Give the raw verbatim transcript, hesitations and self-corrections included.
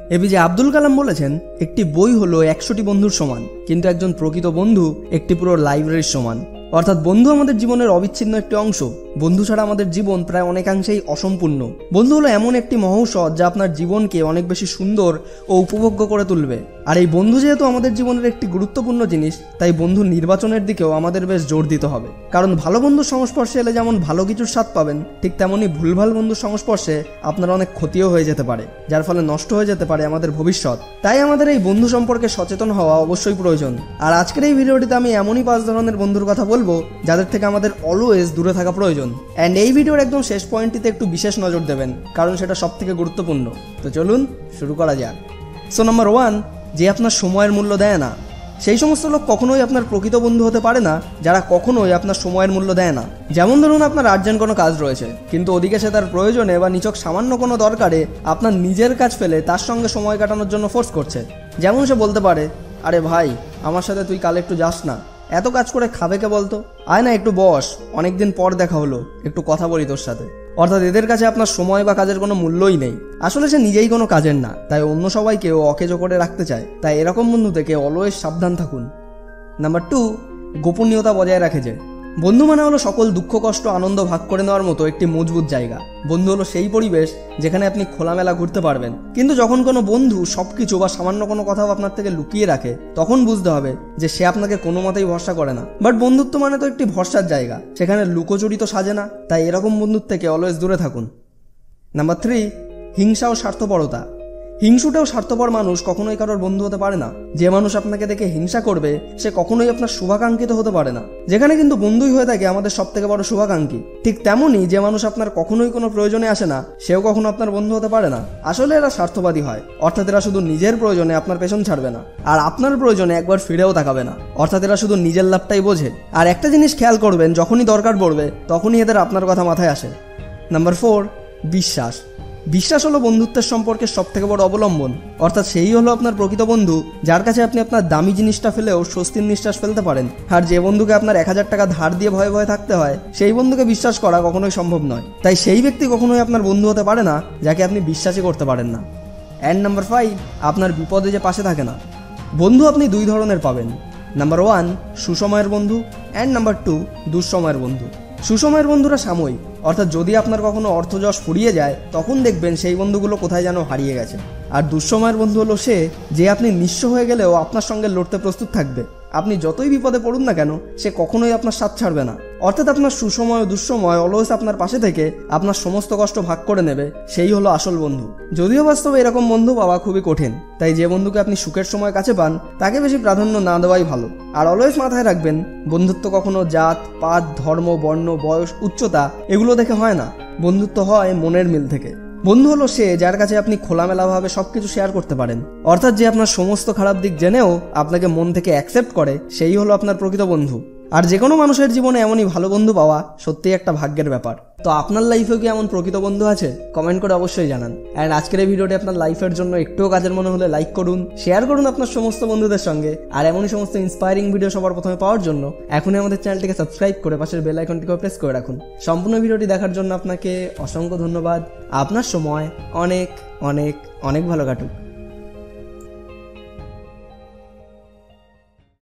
APJ Abdul Kalam বলেছেন, একটি বই হলো একশোটি বন্ধুর সমান, কিন্তু একজন প্রকৃত বন্ধু একটি পুরো লাইব্রেরির সমান। অর্থাৎ বন্ধু আমাদের জীবনের অবিচ্ছিন্ন একটি অংশ। বন্ধু ছাড়া আমাদের জীবন প্রায় অনেকাংশেই অসম্পূর্ণ। বন্ধু হলো এমন একটি মহৌষধ যা আপনার জীবনকে অনেক বেশি সুন্দর ও উপভোগ্য করে তুলবে। আর এই বন্ধু যেহেতু আমাদের জীবনের একটি গুরুত্বপূর্ণ জিনিস, তাই বন্ধু নির্বাচনের দিকেও আমাদের বেশ জোর দিতে হবে। কারণ ভালো বন্ধুর সংস্পর্শে এলে যেমন ভালো কিছুর স্বাদ পাবেন, ঠিক তেমনি ভুলভাল বন্ধুর সংস্পর্শে আপনার অনেক ক্ষতিও হয়ে যেতে পারে, যার ফলে নষ্ট হয়ে যেতে পারে আমাদের ভবিষ্যৎ। তাই আমাদের এই বন্ধু সম্পর্কে সচেতন হওয়া অবশ্যই প্রয়োজন। আর আজকের এই ভিডিওটিতে আমি এমনই পাঁচ ধরনের বন্ধুর কথা বলবো যাদের থেকে আমাদের অলওয়েজ দূরে থাকা প্রয়োজন। অ্যান্ড এই ভিডিওর একদম শেষ পয়েন্টটিতে একটু বিশেষ নজর দেবেন, কারণ সেটা সব থেকে গুরুত্বপূর্ণ। তো চলুন শুরু করা যাক। সো নাম্বার ওয়ান, যে আপনার সময়ের মূল্য দেয় না। সেই সমস্ত লোক কখনোই আপনার প্রকৃত বন্ধু হতে পারে না যারা কখনোই আপনার সময়ের মূল্য দেয় না। যেমন ধরুন, আপনার আর্জেন্ট কোনো কাজ রয়েছে, কিন্তু ওদিকে সে তার প্রয়োজনে বা নিছক সামান্য কোনো দরকারে আপনার নিজের কাজ ফেলে তার সঙ্গে সময় কাটানোর জন্য ফোর্স করছে। যেমন সে বলতে পারে, আরে ভাই, আমার সাথে তুই কাল একটু যাস না, এত কাজ করে খাবে কে বলতো, আয় না একটু বস, অনেকদিন পর দেখা হলো, একটু কথা বলি তোর সাথে। অর্থাৎ এদের কাছে আপনার সময় বা কাজের কোনো মূল্যই নেই। আসলে সে নিজেই কোনো কাজের না, তাই অন্য সবাইকেও অকেজো করে রাখতে চায়। তাই এরকম বন্ধু থেকে অলওয়েজ সাবধান থাকুন। নাম্বার টু, গোপনীয়তা বজায় রাখে যে। বন্ধু মানে হলো সকল দুঃখ কষ্ট আনন্দ ভাগ করে নেওয়ার মতো একটি মজবুত জায়গা। বন্ধু হলো সেই পরিবেশ যেখানে আপনি খোলামেলা ঘুরতে পারবেন। কিন্তু যখন কোনো বন্ধু সবকিছু বা সামান্য কোনো কথাও আপনার থেকে লুকিয়ে রাখে, তখন বুঝতে হবে যে সে আপনাকে কোনো মতেই ভরসা করে না। বাট বন্ধুত্ব মানে তো একটি ভরসার জায়গা, সেখানে লুকোচুরি তো সাজে না। তাই এরকম বন্ধুর থেকে অলওয়েজ দূরে থাকুন। নাম্বার থ্রি, হিংসা ও স্বার্থপরতা। হিংসুটেও স্বার্থপর মানুষ কখনোই কারোর বন্ধু হতে পারে না। যে মানুষ আপনাকে দেখে হিংসা করবে, সে কখনোই আপনার শুভাকাঙ্ক্ষিত হতে পারে না। যেখানে কিন্তু বন্ধুই হয়ে থাকে আমাদের সব থেকে বড় শুভাকাঙ্ক্ষী, ঠিক তেমনই যে মানুষ আপনার কখনোই কোনো প্রয়োজনে আসে না, সেও কখনো আপনার বন্ধু হতে পারে না। আসলে এরা স্বার্থবাদী হয়। অর্থাৎ এরা শুধু নিজের প্রয়োজনে আপনার পেছন ছাড়বে না, আর আপনার প্রয়োজনে একবার ফিরেও তাকাবে না। অর্থাৎ এরা শুধু নিজের লাভটাই বোঝে। আর একটা জিনিস খেয়াল করবেন, যখনই দরকার পড়বে তখনই এদের আপনার কথা মাথায় আসে। নাম্বার ফোর, বিশ্বাস। বিশ্বাস হলো বন্ধুত্বের সম্পর্কের সব থেকে বড় অবলম্বন। অর্থাৎ সেই হলো আপনার প্রকৃত বন্ধু, যার কাছে আপনি আপনার দামি জিনিসটা ফেলেও স্বস্তির নিঃশ্বাস ফেলতে পারেন। আর যে বন্ধুকে আপনার এক হাজার টাকা ধার দিয়ে ভয়ে ভয়ে থাকতে হয়, সেই বন্ধুকে বিশ্বাস করা কখনোই সম্ভব নয়। তাই সেই ব্যক্তি কখনোই আপনার বন্ধু হতে পারে না যাকে আপনি বিশ্বাসই করতে পারেন না। অ্যান্ড নাম্বার ফাইভ, আপনার বিপদে যে পাশে থাকে না। বন্ধু আপনি দুই ধরনের পাবেন। নাম্বার ওয়ান, সুসময়ের বন্ধু, অ্যান্ড নাম্বার টু, দুঃসময়ের বন্ধু। সুসময়ের বন্ধুরা সাময়িক। অর্থাৎ যদি আপনার কখনো অর্থযশ ফুরিয়ে যায়, তখন দেখবেন সেই বন্ধুগুলো কোথায় যেন হারিয়ে গেছে। আর দুঃসময়ের বন্ধু হলো সে, যে আপনি নিঃস্ব হয়ে গেলেও আপনার সঙ্গে লড়তে প্রস্তুত থাকবে। আপনি যতই বিপদে পড়ুন না কেন, সে কখনোই আপনার সাথ ছাড়বে না। অর্থাৎ আপনার সুসময় ও দুঃসময় অলওয়েজ আপনার পাশে থেকে আপনার সমস্ত কষ্ট ভাগ করে নেবে। সেই হলো আসল বন্ধু। যদিও বাস্তবে এরকম বন্ধু পাওয়া খুবই কঠিন, তাই যে বন্ধুকে আপনি সুখের সময় কাছে পান, তাকে বেশি প্রাধান্য না দেওয়াই ভালো। আর অলওয়েজ মাথায় রাখবেন, বন্ধুত্ব কখনো জাত পাত ধর্ম বর্ণ বয়স উচ্চতা এগুলো দেখে হয় না। বন্ধুত্ব হয় মনের মিল থেকে। বন্ধু হলো সে, যার কাছে আপনি খোলামেলাভাবে সবকিছু শেয়ার করতে পারেন। অর্থাৎ যে আপনার সমস্ত খারাপ দিক জেনেও আপনাকে মন থেকে অ্যাকসেপ্ট করে, সেই হলো আপনার প্রকৃত বন্ধু। আর যে কোনো মানুষের জীবনে এমনই ভালো বন্ধু পাওয়া সত্যিই একটা ভাগ্যের ব্যাপার। তো আপনার লাইফেও কি এমন প্রকৃত বন্ধু আছে? কমেন্ট করে অবশ্যই জানান। অ্যান্ড আজকের এই ভিডিওটি আপনার লাইফের জন্য একটুও কাজের মনে হলে লাইক করুন, শেয়ার করুন আপনার সমস্ত বন্ধুদের সঙ্গে। আর এমনই সমস্ত ইন্সপায়ারিং ভিডিও সবার প্রথমে পাওয়ার জন্য এখনই আমাদের চ্যানেলটিকে সাবস্ক্রাইব করে পাশের বেল আইকনটিকে প্রেস করে রাখুন। সম্পূর্ণ ভিডিওটি দেখার জন্য আপনাকে অসংখ্য ধন্যবাদ। আপনার সময় অনেক অনেক অনেক ভালো কাটুক।